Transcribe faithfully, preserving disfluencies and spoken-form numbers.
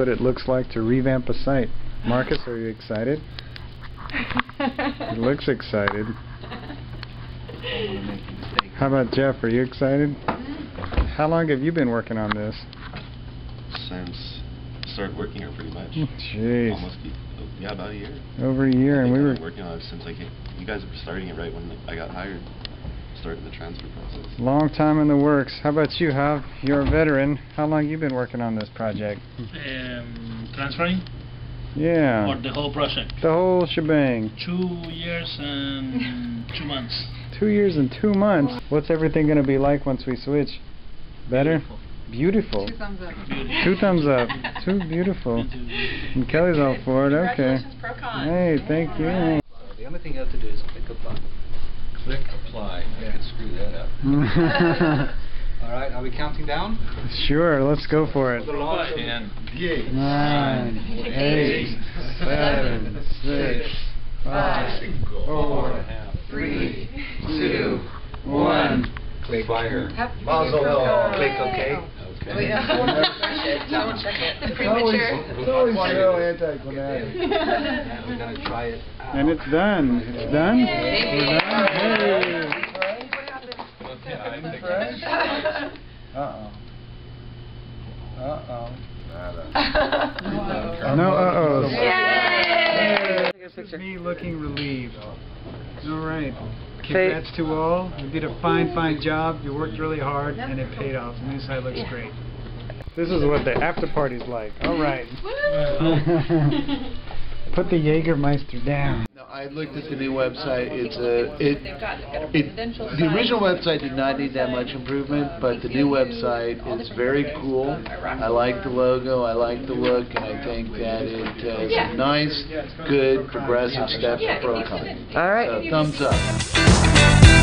what it looks like to revamp a site. Marcus, are you excited? He looks excited. How about Jeff? Are you excited? How long have you been working on this? Since I started working here, pretty much. Jeez. Almost, yeah, about a year. Over a year, I and we I've were been working on it since like you guys were starting it right when I got hired. Started the transfer process. long time in the works. How about you, Hav? You're a veteran. How long you been working on this project? Um, transferring? Yeah. Or the whole project? The whole shebang. Two years and two months. Two years and two months. What's everything going to be like once we switch? Better? Beautiful. Beautiful. Two thumbs up. Beautiful. Two thumbs up. Two beautiful. And Kelly's all for it. Okay. Congratulations, Procon. Hey, thank you. Uh, the only thing you have to do is click apply. Click apply. I can screw that up. Alright, are we counting down? Sure, let's go for it. Ten. Nine, eight, seven, six, five, four, Three, two, one. Click fire. Happy Mazel Procon. tov. Click OK. Oh, yeah. Double check it. The premature. It's always so anticlimactic. Now we're going to try it out. And it's done. It's done? Yay. We're done? Hey. Uh-oh. Uh-oh. No uh-ohs. Yay! This is me looking relieved. All right. Congrats to all. You did a fine, fine job. You worked really hard, and it paid off. The new site looks great. This is what the after party's like. All right. Put the Jägermeister down. No, I looked at the new website. It's a it, it the original website did not need that much improvement, but the new website is very cool. I like the logo, I like the look, and I think that it uh, is a nice, good, progressive step for Procon. All right. So, thumbs up.